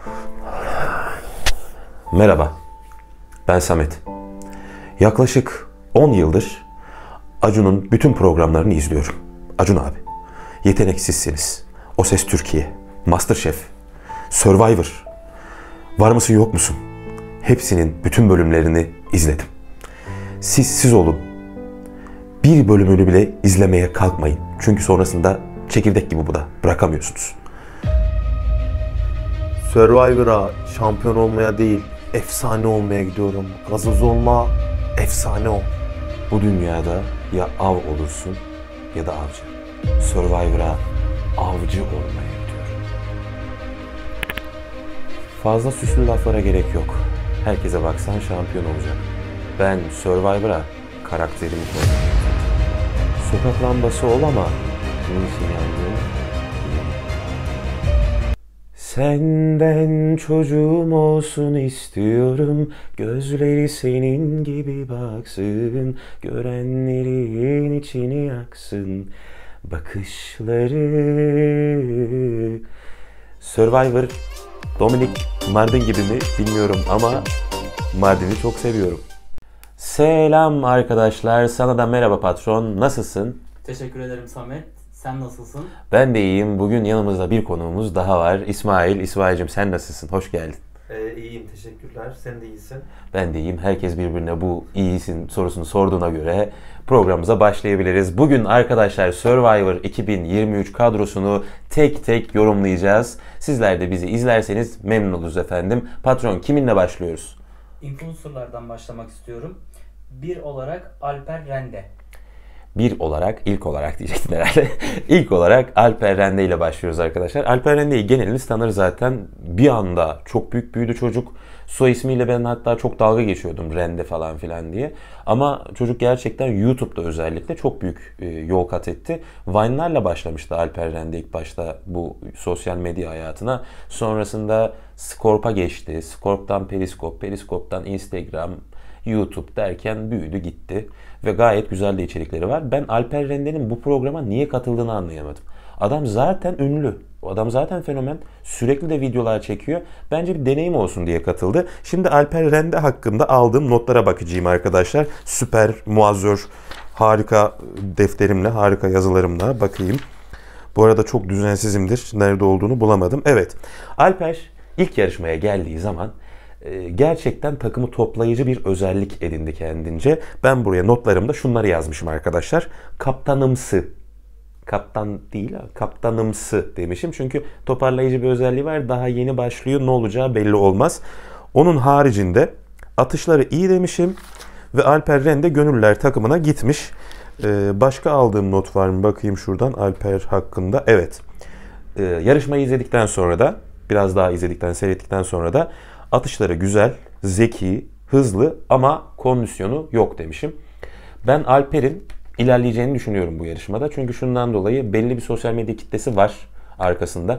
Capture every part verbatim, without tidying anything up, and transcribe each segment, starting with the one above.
Merhaba, ben Samet. Yaklaşık on yıldır Acun'un bütün programlarını izliyorum. Acun abi, Yeteneksizsiniz, O Ses Türkiye, MasterChef, Survivor, Var mısın yok musun? Hepsinin bütün bölümlerini izledim. Siz siz olun. Bir bölümünü bile izlemeye kalkmayın. Çünkü sonrasında çekirdek gibi bu da bırakamıyorsunuz. Survivor'a şampiyon olmaya değil, efsane olmaya gidiyorum. Gazoz olma, efsane ol. Bu dünyada ya av olursun ya da avcı. Survivor'a avcı olmaya gidiyorum. Fazla süslü laflara gerek yok. Herkese baksan şampiyon olacak. Ben Survivor'a karakterimi koydum. Sokak lambası ol ama niçin yandın? Senden çocuğum olsun istiyorum, gözleri senin gibi baksın, görenlerin içini yaksın, bakışları. Survivor, Dominik Mardin gibi mi bilmiyorum ama Mardin'i çok seviyorum. Selam arkadaşlar, sana da merhaba patron, nasılsın? Teşekkür ederim Samet. Sen nasılsın? Ben de iyiyim. Bugün yanımızda bir konuğumuz daha var. İsmail. İsmail'cim sen nasılsın? Hoş geldin. Ee, iyiyim, teşekkürler. Sen de iyisin. Ben de iyiyim. Herkes birbirine bu iyisin sorusunu sorduğuna göre programımıza başlayabiliriz. Bugün arkadaşlar Survivor iki bin yirmi üç kadrosunu tek tek yorumlayacağız. Sizler de bizi izlerseniz memnun oluruz efendim. Patron, kiminle başlıyoruz? Influencer'lardan başlamak istiyorum. Bir olarak Alper Rende. Bir olarak, ilk olarak diyecektim herhalde. İlk olarak Alper Rende ile başlıyoruz arkadaşlar. Alper Rende'yi geneliniz tanır zaten. Bir anda çok büyük büyüdü çocuk. Soy ismiyle ben hatta çok dalga geçiyordum, Rende falan filan diye. Ama çocuk gerçekten YouTube'da özellikle çok büyük e, yol kat etti. Vine'larla başlamıştı Alper Rende ilk başta bu sosyal medya hayatına. Sonrasında Scorp'a geçti. Scorp'tan Periscope, Periscope'dan Instagram, YouTube derken büyüdü gitti. Ve gayet güzel de içerikleri var. Ben Alper Rende'nin bu programa niye katıldığını anlayamadım. Adam zaten ünlü. O adam zaten fenomen. Sürekli de videolar çekiyor. Bence bir deneyim olsun diye katıldı. Şimdi Alper Rende hakkında aldığım notlara bakacağım arkadaşlar. Süper, muazzör, harika defterimle, harika yazılarımla bakayım. Bu arada çok düzensizimdir. Nerede olduğunu bulamadım. Evet. Alper ilk yarışmaya geldiği zaman gerçekten takımı toplayıcı bir özellik edindi kendince. Ben buraya notlarımda şunları yazmışım arkadaşlar. Kaptanımsı. Kaptan değil, kaptanımsı demişim. Çünkü toparlayıcı bir özelliği var. Daha yeni başlıyor. Ne olacağı belli olmaz. Onun haricinde atışları iyi demişim. Ve Alper Rende gönüllüler takımına gitmiş. Ee, başka aldığım not var mı? Bakayım şuradan Alper hakkında. Evet. Ee, yarışmayı izledikten sonra da, biraz daha izledikten, seyrettikten sonra da atışları güzel, zeki, hızlı ama kondisyonu yok demişim. Ben Alper'in ilerleyeceğini düşünüyorum bu yarışmada. Çünkü şundan dolayı belli bir sosyal medya kitlesi var arkasında.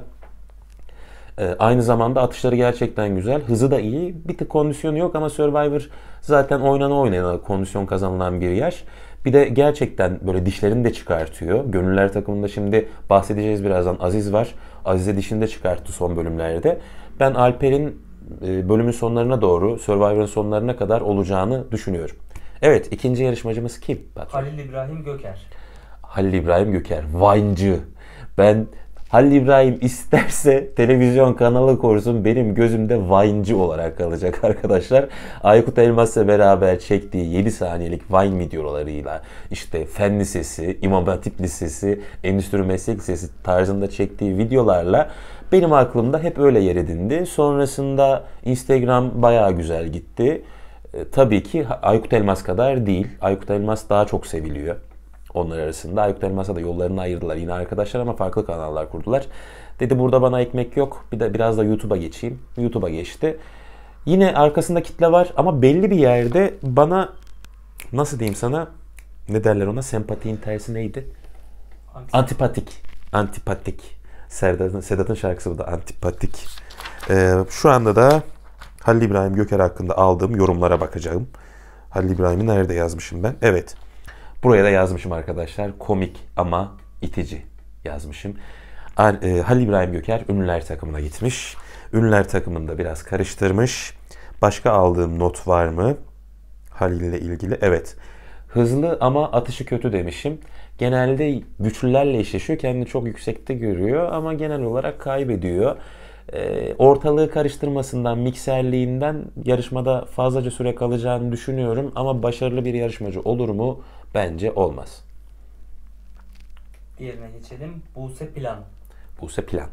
Ee, aynı zamanda atışları gerçekten güzel, hızı da iyi. Bir tık kondisyonu yok ama Survivor zaten oynana oynana kondisyon kazanılan bir yer. Bir de gerçekten böyle dişlerini de çıkartıyor. Gönüller takımında şimdi bahsedeceğiz birazdan. Aziz var. Aziz'e dişini de çıkarttı son bölümlerde. Ben Alper'in bölümün sonlarına doğru, Survivor'ın sonlarına kadar olacağını düşünüyorum. Evet, ikinci yarışmacımız kim? Halil İbrahim Göker. Halil İbrahim Göker, Vine'cı. Ben Halil İbrahim isterse televizyon kanalı kursun, benim gözümde Vine'cı olarak kalacak arkadaşlar. Aykut Elmas'la beraber çektiği yedi saniyelik Vine videolarıyla, işte Fen Lisesi, İmam Hatip Lisesi, Endüstri Meslek Lisesi tarzında çektiği videolarla benim aklımda hep öyle yer edindi. Sonrasında Instagram bayağı güzel gitti. E, tabii ki Aykut Elmas kadar değil. Aykut Elmas daha çok seviliyor onlar arasında. Aykut Elmas'a da yollarını ayırdılar yine arkadaşlar ama farklı kanallar kurdular. Dedi burada bana ekmek yok. Bir de biraz da YouTube'a geçeyim. YouTube'a geçti. Yine arkasında kitle var ama belli bir yerde bana, nasıl diyeyim sana, ne derler ona, sempatiğin tersi neydi? Antipatik. Antipatik. Antipatik. Sedat'ın, Sedat'ın şarkısı bu da, antipatik. Ee, şu anda da Halil İbrahim Göker hakkında aldığım yorumlara bakacağım. Halil İbrahim'i nerede yazmışım ben? Evet. Buraya da yazmışım arkadaşlar. Komik ama itici yazmışım. Halil İbrahim Göker ünlüler takımına gitmiş. Ünlüler takımında biraz karıştırmış. Başka aldığım not var mı? Halil ile ilgili. Evet. Hızlı ama atışı kötü demişim. Genelde güçlülerle eşleşiyor. Kendini çok yüksekte görüyor ama genel olarak kaybediyor. E, ortalığı karıştırmasından, mikserliğinden yarışmada fazlaca süre kalacağını düşünüyorum. Ama başarılı bir yarışmacı olur mu? Bence olmaz. Diğerine geçelim. Buse Plan. Buse Plan.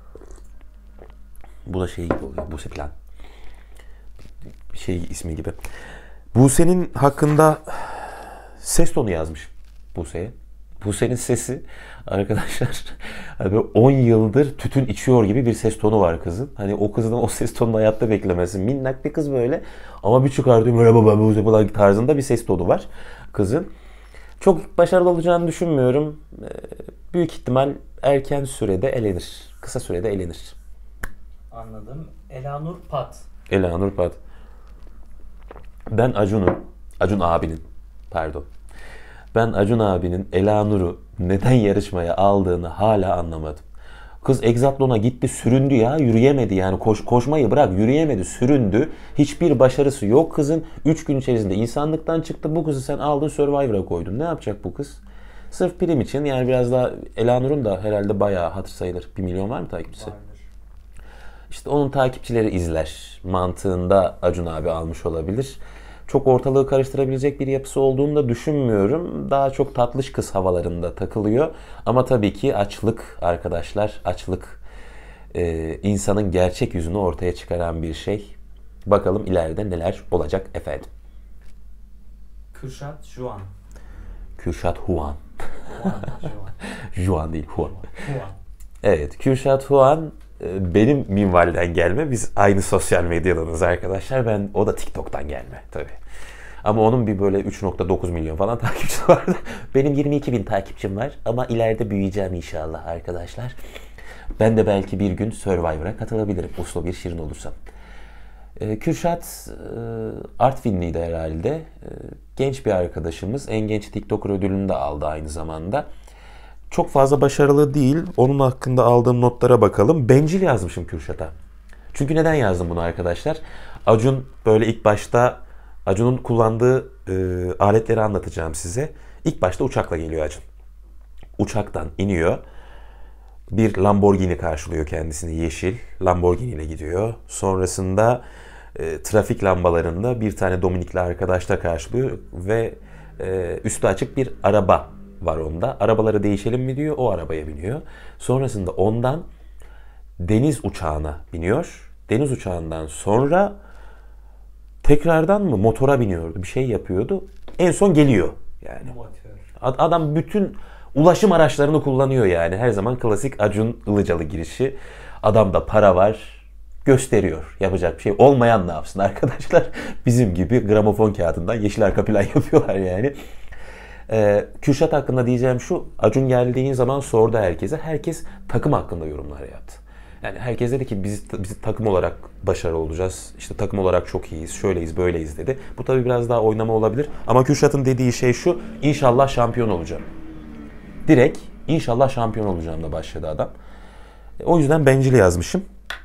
Bu da şey gibi oluyor. Buse Plan. Şey ismi gibi. Buse'nin hakkında ses tonu yazmış Buse'ye. Buse'nin sesi arkadaşlar hani on yıldır tütün içiyor gibi bir ses tonu var kızın. Hani o kızdan o ses tonunu hayatta beklemesin. Minnak bir kız böyle ama bir çıkardığı merhaba ben Buse falan tarzında bir ses tonu var kızın. Çok başarılı olacağını düşünmüyorum. Büyük ihtimal erken sürede elenir. Kısa sürede elenir. Anladım. Elanur Pat. Elanur Pat. Ben Acun'un, Acun abinin, pardon. Ben Acun abinin Elanur'u neden yarışmaya aldığını hala anlamadım. Kız egzatlona gitti, süründü ya, yürüyemedi yani koş, koşmayı bırak, yürüyemedi, süründü. Hiçbir başarısı yok kızın. üç gün içerisinde insanlıktan çıktı. Bu kızı sen aldın Survivor'a koydun. Ne yapacak bu kız? Sırf prim için yani biraz daha Elanur'un da herhalde bayağı hatır sayılır. Bir milyon var mı takipçisi? Vardır. İşte onun takipçileri izler mantığında Acun abi almış olabilir. Çok ortalığı karıştırabilecek bir yapısı olduğunu da düşünmüyorum. Daha çok tatlış kız havalarında takılıyor. Ama tabii ki açlık arkadaşlar, açlık e, insanın gerçek yüzünü ortaya çıkaran bir şey. Bakalım ileride neler olacak efendim. Kürşat Juan. Kürşat Huan. Juan. Juan. Juan değil, Huan. Juan. Evet, Kürşat Huan benim minvalden gelme. Biz aynı sosyal medyadanız arkadaşlar. Ben o da TikTok'tan gelme tabii. Ama onun bir böyle üç nokta dokuz milyon falan takipçisi vardı. Benim yirmi iki bin takipçim var ama ileride büyüyeceğim inşallah arkadaşlar. Ben de belki bir gün Survivor'a katılabilirim. Uslu bir şirin olursam. Ee, Kürşat e, Artvinliydi herhalde. E, genç bir arkadaşımız. En genç TikToker ödülünü de aldı aynı zamanda. Çok fazla başarılı değil. Onun hakkında aldığım notlara bakalım. Bencil yazmışım Kürşat'a. Çünkü neden yazdım bunu arkadaşlar? Acun böyle ilk başta Acun'un kullandığı e, aletleri anlatacağım size. İlk başta uçakla geliyor Acun. Uçaktan iniyor. Bir Lamborghini karşılıyor kendisini, yeşil. Lamborghini ile gidiyor. Sonrasında e, trafik lambalarında bir tane Dominikli arkadaşla karşılıyor ve e, üstü açık bir araba var onda. Arabaları değişelim mi diyor, o arabaya biniyor. Sonrasında ondan deniz uçağına biniyor. Deniz uçağından sonra tekrardan mı motora biniyordu, bir şey yapıyordu. En son geliyor yani. Motor. Adam bütün ulaşım araçlarını kullanıyor yani. Her zaman klasik Acun Ilıcalı girişi. Adamda para var, gösteriyor. Yapacak bir şey olmayan ne yapsın arkadaşlar? Bizim gibi gramofon kağıdından yeşil arka plan yapıyorlar yani. Ee, Kürşat hakkında diyeceğim şu, Acun geldiği zaman sordu herkese. Herkes takım hakkında yorumlar yaptı. Yani herkes dedi ki biz, biz takım olarak başarılı olacağız. İşte takım olarak çok iyiyiz, şöyleyiz, böyleyiz dedi. Bu tabii biraz daha oynama olabilir. Ama Kürşat'ın dediği şey şu, inşallah şampiyon olacağım. Direkt inşallah şampiyon olacağım da başladı adam. O yüzden bencil yazmışım.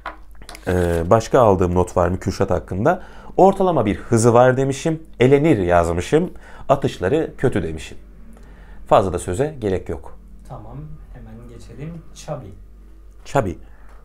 Ee, başka aldığım not var mı Kürşat hakkında? Ortalama bir hızı var demişim. Elenir yazmışım. Atışları kötü demişim. Fazla da söze gerek yok. Tamam. Hemen geçelim. Chubby. Chubby.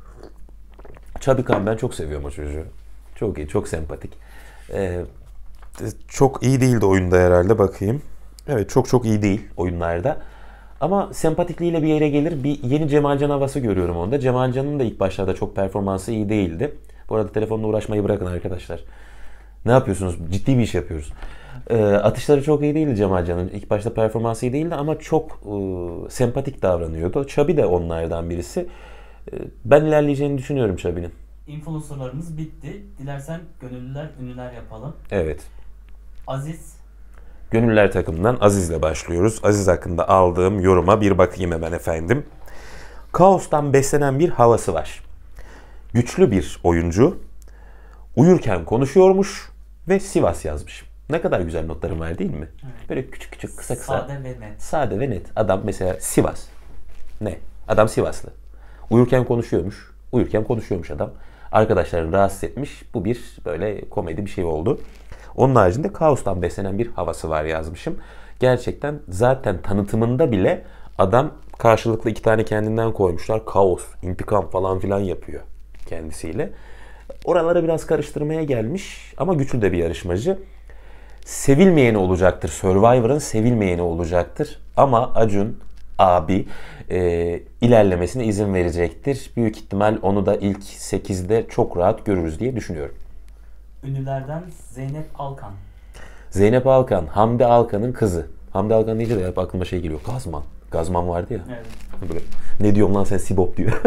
Chubby Khan, ben çok seviyorum o çocuğu. Çok iyi, çok sempatik. Ee, çok iyi değildi oyunda herhalde, bakayım. Evet, çok çok iyi değil oyunlarda. Ama sempatikliğiyle bir yere gelir. Bir yeni Cemalcan havası görüyorum onda. Cemalcan'ın da ilk başlarda çok performansı iyi değildi. Bu arada telefonla uğraşmayı bırakın arkadaşlar. Ne yapıyorsunuz? Ciddi bir iş yapıyoruz. E, atışları çok iyi değildi Cemalcan'ın. İlk başta performansı iyi değildi ama çok e, sempatik davranıyordu. Chubby de onlardan birisi. E, ben ilerleyeceğini düşünüyorum Chubby'nin. Influencerlarımız bitti. Dilersen gönüllüler, ünlüler yapalım. Evet. Aziz. Gönüller takımından Aziz'le başlıyoruz. Aziz hakkında aldığım yoruma bir bakayım hemen efendim. Kaostan beslenen bir havası var. Güçlü bir oyuncu. Uyurken konuşuyormuş ve Sivas yazmış. Ne kadar güzel notlarım var değil mi? Evet. Böyle küçük küçük kısa kısa. Sade ve net. Sade ve net. Adam mesela Sivas. Ne? Adam Sivaslı. Uyurken konuşuyormuş. Uyurken konuşuyormuş adam. arkadaşlarını rahatsız etmiş. Bu bir böyle komedi bir şey oldu. Onun haricinde kaostan beslenen bir havası var yazmışım. Gerçekten zaten tanıtımında bile adam karşılıklı iki tane kendinden koymuşlar. Kaos, intikam falan filan yapıyor kendisiyle. Oraları biraz karıştırmaya gelmiş ama güçlü de bir yarışmacı. Sevilmeyeni olacaktır. Survivor'ın sevilmeyeni olacaktır. Ama Acun abi e, ilerlemesine izin verecektir. Büyük ihtimal onu da ilk sekizde çok rahat görürüz diye düşünüyorum. Ünlülerden Zeynep Alkan. Zeynep Alkan, Hamdi Alkan'ın kızı. Hamdi Alkan deyince de hep aklıma şey geliyor. Gazman. Gazman vardı ya. Evet. Böyle, ne diyorum lan sen Sibop diyor.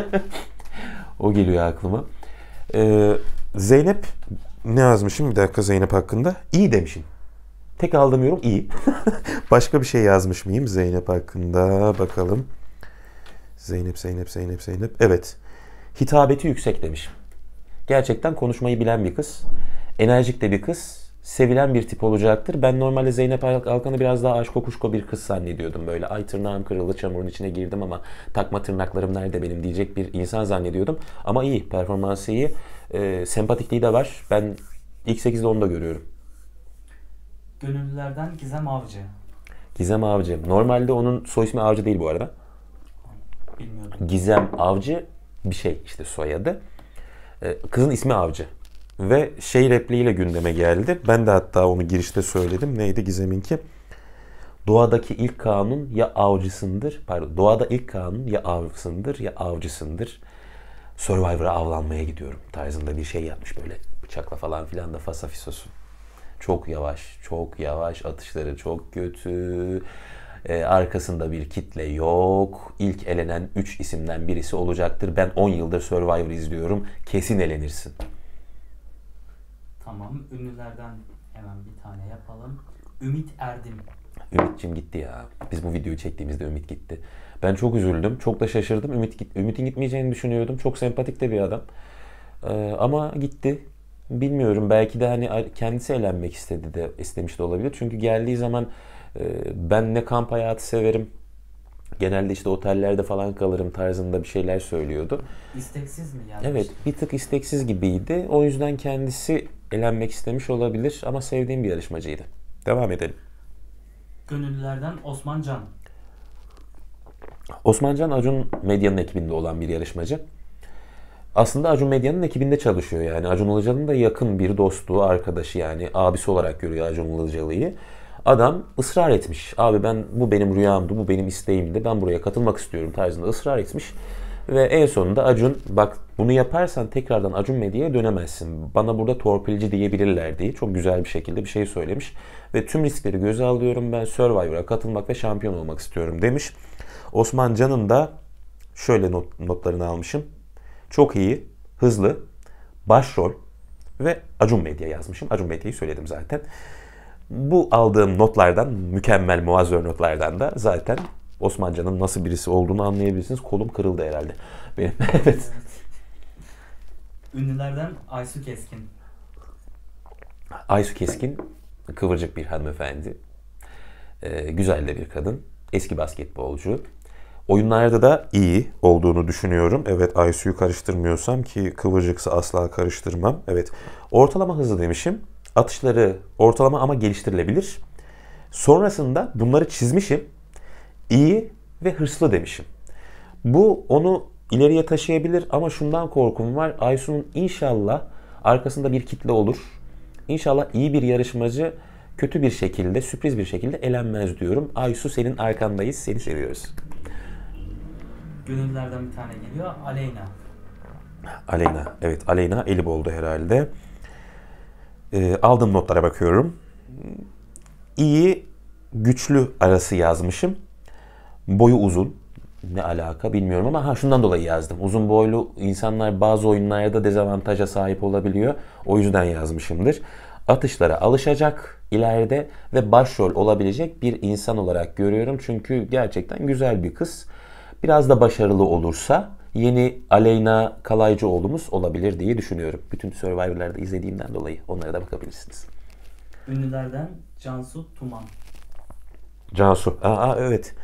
O geliyor aklıma. Ee, Zeynep ne yazmışım bir dakika Zeynep hakkında? İyi demişim. Tek aldığım yorum iyi. Başka bir şey yazmış mıyım Zeynep hakkında? Bakalım. Zeynep, Zeynep, Zeynep, Zeynep. Evet. Hitabeti yüksek demişim. Gerçekten konuşmayı bilen bir kız. Enerjik de bir kız. Sevilen bir tip olacaktır. Ben normalde Zeynep Alkan'ı biraz daha aşko kuşko bir kız zannediyordum. Böyle ay tırnağım kırıldı, çamurun içine girdim ama takma tırnaklarım nerede benim diyecek bir insan zannediyordum. Ama iyi, performansı iyi. E, sempatikliği de var. Ben ilk sekizde onu da görüyorum. Gönüllülerden Gizem Avcı. Gizem Avcı. Normalde onun soy ismi Avcı değil bu arada. Bilmiyordum. Gizem Avcı bir şey işte soyadı. E, kızın ismi Avcı. Ve şey repliğiyle gündeme geldi. Ben de hatta onu girişte söyledim. Neydi Gizem'inki? Doğadaki ilk kanun ya avcısındır. Pardon. Doğada ilk kanun ya avsındır ya avcısındır. Survivor'a avlanmaya gidiyorum tarzında bir şey yapmış böyle. Bıçakla falan filan da fasafisosu. Çok yavaş, çok yavaş. Atışları çok kötü. Ee, arkasında bir kitle yok. İlk elenen üç isimden birisi olacaktır. Ben on yıldır Survivor izliyorum. Kesin elenirsin. Tamam. Ünlülerden hemen bir tane yapalım. Ümit Erdim. Ümit'ciğim gitti ya. Biz bu videoyu çektiğimizde Ümit gitti. Ben çok üzüldüm. Çok da şaşırdım. Ümit git Ümit'in gitmeyeceğini düşünüyordum. Çok sempatik de bir adam. Ee, ama gitti. Bilmiyorum. Belki de hani kendisi eğlenmek istedi de istemiş de olabilir. Çünkü geldiği zaman e, ben ne kamp hayatı severim. Genelde işte otellerde falan kalırım tarzında bir şeyler söylüyordu. İsteksiz mi yani? Evet, bir tık isteksiz gibiydi. O yüzden kendisi elenmek istemiş olabilir ama sevdiğim bir yarışmacıydı. Devam edelim. Gönüllülerden Osman Can. Osman Can Acun Medya'nın ekibinde olan bir yarışmacı. Aslında Acun Medya'nın ekibinde çalışıyor yani. Acun Ilıcalı'nın da yakın bir dostu, arkadaşı yani abisi olarak görüyor Acun Ilıcalı'yı. Adam ısrar etmiş. Abi ben bu benim rüyamdı, bu benim isteğimdi. Ben buraya katılmak istiyorum tarzında ısrar etmiş. Ve en sonunda Acun bak bunu yaparsan tekrardan Acun Medya'ya dönemezsin. Bana burada torpilci diyebilirler diye çok güzel bir şekilde bir şey söylemiş. Ve tüm riskleri göze alıyorum ben Survivor'a katılmak ve şampiyon olmak istiyorum demiş. Osman Can'ın da şöyle not, notlarını almışım. Çok iyi, hızlı, başrol ve Acun Medya yazmışım. Acun Medya'yı söyledim zaten. Bu aldığım notlardan, mükemmel muazzör notlardan da zaten Osman Can'ın nasıl birisi olduğunu anlayabilirsiniz. Kolum kırıldı herhalde. Benim. Evet. Evet. Ünlülerden Aysu Keskin. Aysu Keskin, kıvırcık bir hanımefendi. Ee, güzel de bir kadın. Eski basketbolcu. Oyunlarda da iyi olduğunu düşünüyorum. Evet, Aysu'yu karıştırmıyorsam ki kıvırcıksa asla karıştırmam. Evet. Ortalama hızlı demişim. Atışları ortalama ama geliştirilebilir. Sonrasında bunları çizmişim. İyi ve hırslı demişim. Bu onu ileriye taşıyabilir ama şundan korkum var. Aysu'nun inşallah arkasında bir kitle olur. İnşallah iyi bir yarışmacı kötü bir şekilde, sürpriz bir şekilde elenmez diyorum. Aysu senin arkandayız, seni seviyoruz. Gönüllülerden bir tane geliyor. Aleyna. Aleyna, evet Aleyna Elip oldu herhalde. E, aldığım notlara bakıyorum. İyi, güçlü arası yazmışım. Boyu uzun. Ne alaka bilmiyorum ama ha şundan dolayı yazdım. Uzun boylu insanlar bazı oyunlarda dezavantaja sahip olabiliyor. O yüzden yazmışımdır. Atışlara alışacak ileride ve başrol olabilecek bir insan olarak görüyorum. Çünkü gerçekten güzel bir kız. Biraz da başarılı olursa yeni Aleyna Kalaycıoğlu'muz olabilir diye düşünüyorum. Bütün Survivor'larda izlediğimden dolayı onlara da bakabilirsiniz. Ünlülerden Cansu Tuman. Cansu. Aa, evet.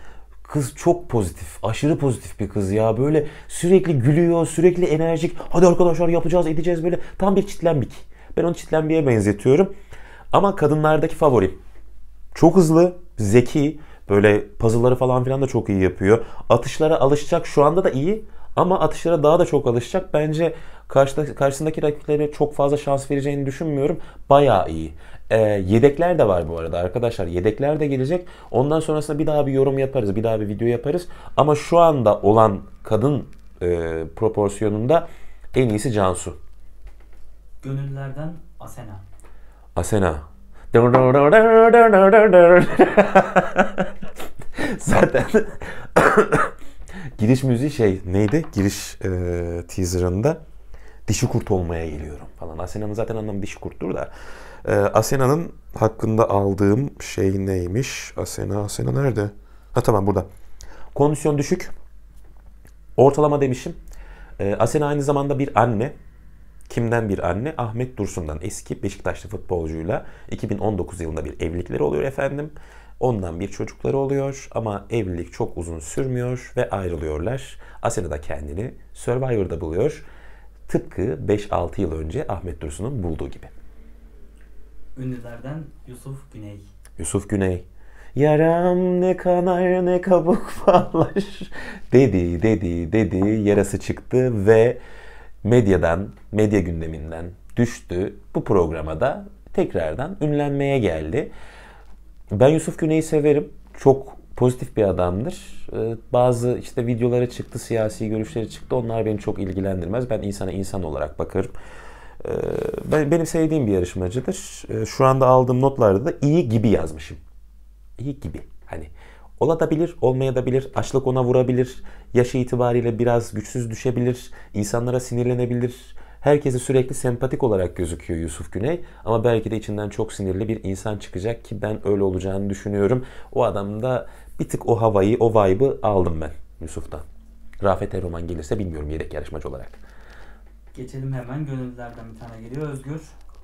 Kız çok pozitif, aşırı pozitif bir kız ya. Böyle sürekli gülüyor, sürekli enerjik. Hadi arkadaşlar yapacağız, edeceğiz böyle. Tam bir çitlenbik. Ben onu çitlenbiğe benzetiyorum. Ama kadınlardaki favorim. Çok hızlı, zeki. Böyle puzzle'ları falan filan da çok iyi yapıyor. Atışlara alışacak. Şu anda da iyi. Ama atışlara daha da çok alışacak. Bence karşıda, karşısındaki rakiplere çok fazla şans vereceğini düşünmüyorum. Bayağı iyi. Ee, yedekler de var bu arada arkadaşlar. Yedekler de gelecek. Ondan sonrasında bir daha bir yorum yaparız. Bir daha bir video yaparız. Ama şu anda olan kadın e, proporsiyonunda en iyisi Cansu. Gönüllerden Asena. Asena. Zaten giriş müziği şey neydi? Giriş e, teaserında dişi kurt olmaya geliyorum falan. Asena'nın zaten anlamı dişi kurttur da. E, Asena'nın hakkında aldığım şey neymiş? Asena, Asena nerede? Ha tamam burada. Kondisyon düşük. Ortalama demişim. E, Asena aynı zamanda bir anne. Kimden bir anne? Ahmet Dursun'dan, eski Beşiktaşlı futbolcuyla iki bin on dokuz yılında bir evlilikleri oluyor efendim. Ondan bir çocukları oluyor ama evlilik çok uzun sürmüyor ve ayrılıyorlar. Asena da kendini Survivor'da buluyor. Tıpkı beş altı yıl önce Ahmet Dursun'un bulduğu gibi. Ünlülerden Yusuf Güney. Yusuf Güney. Yaram ne kanar ne kabuk bağlar dedi dedi dedi yarası çıktı ve medyadan, medya gündeminden düştü. Bu programa da tekrardan ünlenmeye geldi. Ben Yusuf Güney'i severim. Çok pozitif bir adamdır. Bazı işte videoları çıktı, siyasi görüşleri çıktı. Onlar beni çok ilgilendirmez. Ben insana insan olarak bakarım. Ben, benim sevdiğim bir yarışmacıdır. Şu anda aldığım notlarda da iyi gibi yazmışım. İyi gibi. Hani olabilir, olmayabilir, açlık ona vurabilir, yaşı itibariyle biraz güçsüz düşebilir, insanlara sinirlenebilir. Herkese sürekli sempatik olarak gözüküyor Yusuf Güney. Ama belki de içinden çok sinirli bir insan çıkacak ki ben öyle olacağını düşünüyorum. O adamda bir tık o havayı, o vibe'ı aldım ben Yusuf'tan. Rafet Erroman gelirse bilmiyorum yedek yarışmacı olarak. Geçelim hemen gönüllülerden bir tane geliyor. Özgür.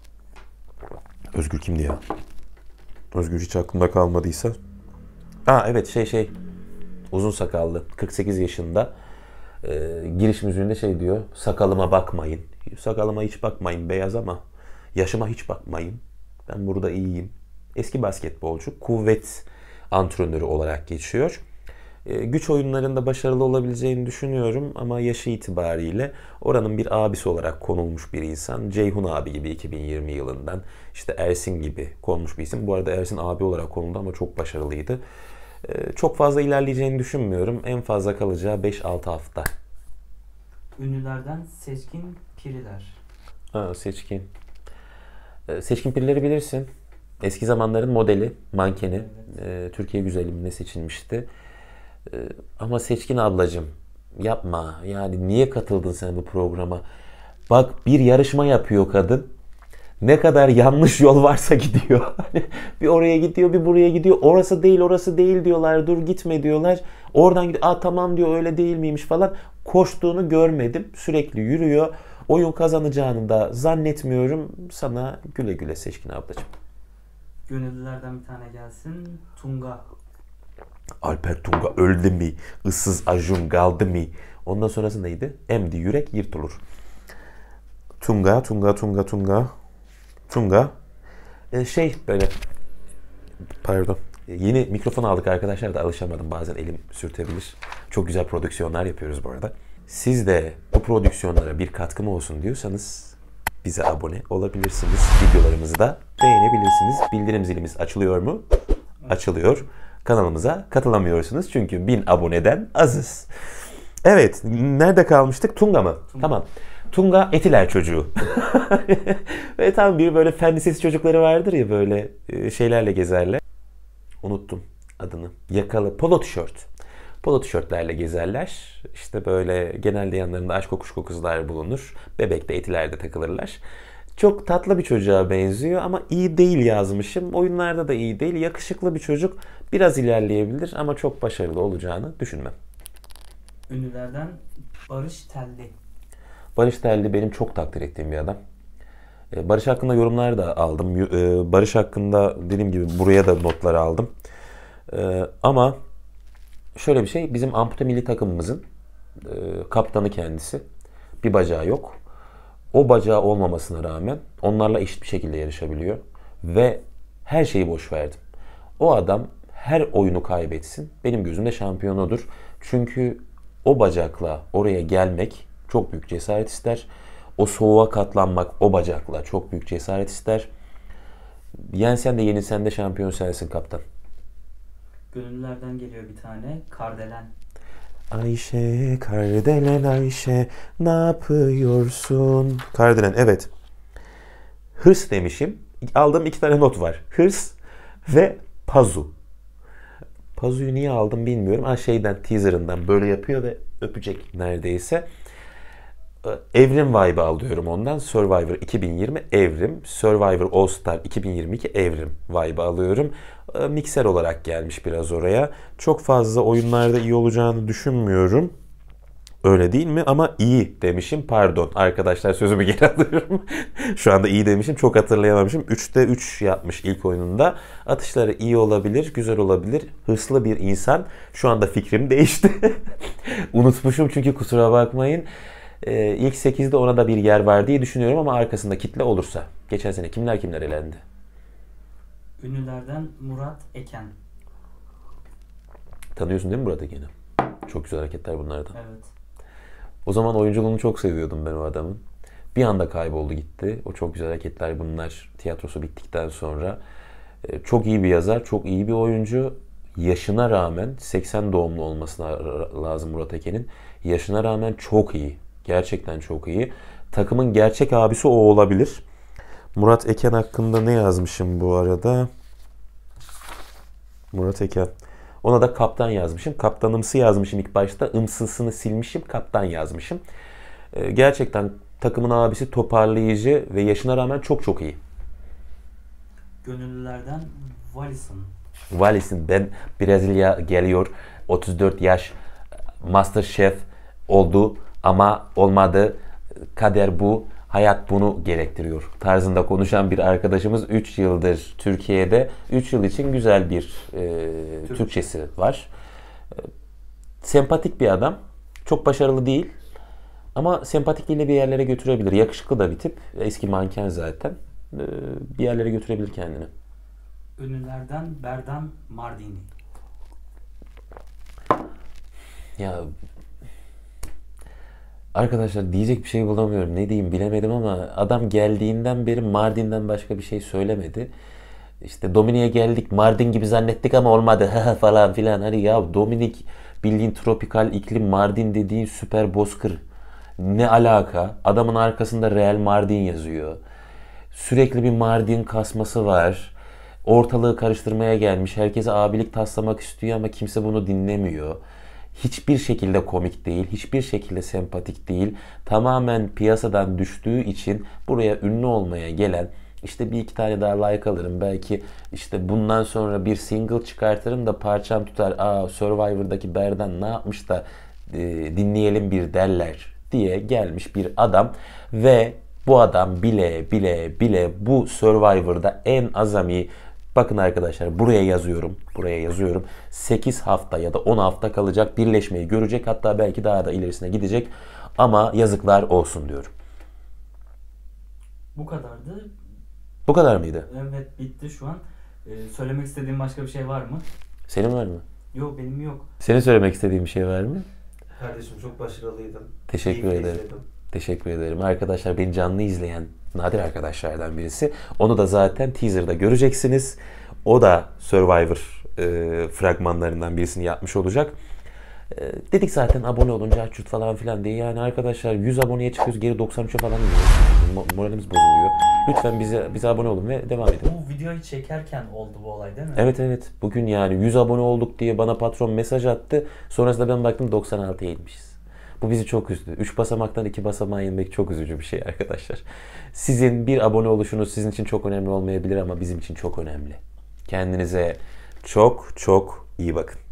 Özgür kimdi ya? Özgür hiç aklımda kalmadıysa. Aa evet şey şey. Uzun sakallı. kırk sekiz yaşında. Ee, giriş müziğinde şey diyor. Sakalıma bakmayın. Sakalıma hiç bakmayın beyaz ama yaşıma hiç bakmayın. Ben burada iyiyim. Eski basketbolcu. Kuvvet antrenörü olarak geçiyor. Ee, güç oyunlarında başarılı olabileceğini düşünüyorum ama yaşı itibariyle oranın bir abisi olarak konulmuş bir insan. Ceyhun abi gibi iki bin yirmi yılından. İşte Ersin gibi konmuş bir isim. Bu arada Ersin abi olarak konuldu ama çok başarılıydı. Çok fazla ilerleyeceğini düşünmüyorum. En fazla kalacağı beş altı hafta. Ünlülerden Seçkin Piriler. Ha, Seçkin. Seçkin Pirileri bilirsin. Eski zamanların modeli, mankeni. Evet. Türkiye güzelliğine seçilmişti. Ama Seçkin ablacığım yapma. Yani niye katıldın sen bu programa? Bak bir yarışma yapıyor kadın. Ne kadar yanlış yol varsa gidiyor. Bir oraya gidiyor, bir buraya gidiyor. Orası değil, orası değil diyorlar. Dur gitme diyorlar. Oradan gidiyor. Aa tamam diyor öyle değil miymiş falan. Koştuğunu görmedim. Sürekli yürüyor. Oyun kazanacağını da zannetmiyorum. Sana güle güle Seçkin ablacığım. Gönüllülerden bir tane gelsin. Tunga. Alper Tunga öldü mü? Issız Ajun kaldı mı? Ondan sonrası neydi? Emdi yürek yırtılır. Tunga, Tunga, Tunga, Tunga. Tunga. Ee, şey böyle pardon. Yeni mikrofon aldık arkadaşlar da alışamadım. Bazen elim sürtebilir. Çok güzel prodüksiyonlar yapıyoruz bu arada. Siz de bu prodüksiyonlara bir katkım olsun diyorsanız bize abone olabilirsiniz. Videolarımızı da beğenebilirsiniz. Bildirim zilimiz açılıyor mu? Açılıyor. Kanalımıza katılamıyorsunuz çünkü bin aboneden azız. Evet. Nerede kalmıştık? Tunga mı? Tunga. Tamam. Tunga Etiler çocuğu. Ve tam bir böyle fen lisesi çocukları vardır ya böyle şeylerle gezerler. Unuttum adını. Yakalı polo tişört. Polo tişörtlerle gezerler. İşte böyle genelde yanlarında aşk kokuşko kızlar bulunur. Bebek de Etiler'de takılırlar. Çok tatlı bir çocuğa benziyor ama iyi değil yazmışım. Oyunlarda da iyi değil. Yakışıklı bir çocuk. Biraz ilerleyebilir ama çok başarılı olacağını düşünmem. Ünlülerden Barış Telli. Barış Telli benim çok takdir ettiğim bir adam. Barış hakkında yorumlar da aldım. Barış hakkında dediğim gibi buraya da notları aldım. Ama şöyle bir şey. Bizim ampute milli takımımızın e, kaptanı kendisi. Bir bacağı yok. O bacağı olmamasına rağmen onlarla eşit bir şekilde yarışabiliyor. Ve her şeyi boş verdim. O adam her oyunu kaybetsin. Benim gözümde şampiyon odur. Çünkü o bacakla oraya gelmek çok büyük cesaret ister. O soğuğa katlanmak o bacakla çok büyük cesaret ister. Yensen de yenilsen de şampiyon sensin kaptan. Gönüllülerden geliyor bir tane. Kardelen. Ayşe, Kardelen Ayşe, ne yapıyorsun? Kardelen, evet. Hırs demişim. Aldığım iki tane not var. Hırs ve pazu. Pazuyu niye aldım bilmiyorum. Ha şeyden, teaserından böyle yapıyor ve öpecek neredeyse. Evrim vibe alıyorum ondan. Survivor iki bin yirmi Evrim. Survivor All Star iki bin yirmi iki Evrim vibe alıyorum. Mikser olarak gelmiş biraz oraya. Çok fazla oyunlarda iyi olacağını düşünmüyorum. Öyle değil mi? Ama iyi demişim. Pardon arkadaşlar, sözümü geri alıyorum. Şu anda iyi demişim. Çok hatırlayamamışım. üçte üç yapmış ilk oyununda. Atışları iyi olabilir, güzel olabilir. Hırslı bir insan. Şu anda fikrim değişti. Unutmuşum çünkü, kusura bakmayın. Ee, ilk sekizde ona da bir yer var diye düşünüyorum ama arkasında kitle olursa. Geçen sene kimler kimler elendi? Ünlülerden Murat Eken. Tanıyorsun değil mi Murat Eken'i? Çok güzel hareketler bunlardan. Evet. O zaman oyunculuğunu çok seviyordum ben o adamın. Bir anda kayboldu gitti. O çok güzel hareketler bunlar tiyatrosu bittikten sonra. Ee, çok iyi bir yazar, çok iyi bir oyuncu. Yaşına rağmen, seksen doğumlu olmasına lazım Murat Eken'in. Yaşına rağmen çok iyi. Gerçekten çok iyi. Takımın gerçek abisi o olabilir. Murat Eken hakkında ne yazmışım bu arada? Murat Eken. Ona da kaptan yazmışım. Kaptanımsı yazmışım ilk başta. Imsısını silmişim. Kaptan yazmışım. Ee, gerçekten takımın abisi, toparlayıcı ve yaşına rağmen çok çok iyi. Gönüllülerden Wallison. Wallison, ben Brezilya geliyor. otuz dört yaş MasterChef oldu ama olmadı. Kader bu. Hayat bunu gerektiriyor tarzında konuşan bir arkadaşımız üç yıldır Türkiye'de. üç yıl için güzel bir e, Türk. Türkçesi var. E, sempatik bir adam. Çok başarılı değil. Ama sempatikliğiyle bir yerlere götürebilir. Yakışıklı da bir tip. Eski manken zaten. E, bir yerlere götürebilir kendini. Ünlülerden Berdan Mardini. Ya arkadaşlar, diyecek bir şey bulamıyorum. Ne diyeyim bilemedim ama adam geldiğinden beri Mardin'den başka bir şey söylemedi. İşte Dominik'e geldik, Mardin gibi zannettik ama olmadı falan filan. Hani ya Dominik bildiğin tropikal iklim, Mardin dediğin süper bozkır. Ne alaka? Adamın arkasında Real Mardin yazıyor. Sürekli bir Mardin kasması var. Ortalığı karıştırmaya gelmiş. Herkese abilik taslamak istiyor ama kimse bunu dinlemiyor. Hiçbir şekilde komik değil, hiçbir şekilde sempatik değil. Tamamen piyasadan düştüğü için buraya ünlü olmaya gelen, işte bir iki tane daha like alırım, belki işte bundan sonra bir single çıkartırım da parçam tutar, aa Survivor'daki Berdan ne yapmış da e, dinleyelim bir derler diye gelmiş bir adam ve bu adam bile bile bile bu Survivor'da en azami, bakın arkadaşlar buraya yazıyorum, buraya yazıyorum. sekiz hafta ya da on hafta kalacak, birleşmeyi görecek, hatta belki daha da ilerisine gidecek ama yazıklar olsun diyorum. Bu kadardı. Bu kadar mıydı? Evet, bitti şu an. Ee, söylemek istediğin başka bir şey var mı? Senin var mı? Yok, benim yok. Senin söylemek istediğin bir şey var mı? Kardeşim çok başarılıydın. Teşekkür Keyifle ederim. izledim. Teşekkür ederim. Arkadaşlar, beni canlı izleyen nadir arkadaşlardan birisi. Onu da zaten teaser'da göreceksiniz. O da Survivor e, fragmanlarından birisini yapmış olacak. E, dedik zaten abone olunca açırt falan filan diye. Yani arkadaşlar yüz aboneye çıkıyoruz, geri doksan üçe falan iniyoruz. Moralimiz bozuluyor. Lütfen bize bize abone olun ve devam edin. Bu videoyu çekerken oldu bu olay değil mi? Evet evet. Bugün yani yüz abone olduk diye bana patron mesaj attı. Sonrasında ben baktım doksan altıya inmişiz. Bu bizi çok üzdü. üç basamaktan iki basamağa inmek çok üzücü bir şey arkadaşlar. Sizin bir abone oluşunuz sizin için çok önemli olmayabilir ama bizim için çok önemli. Kendinize çok çok iyi bakın.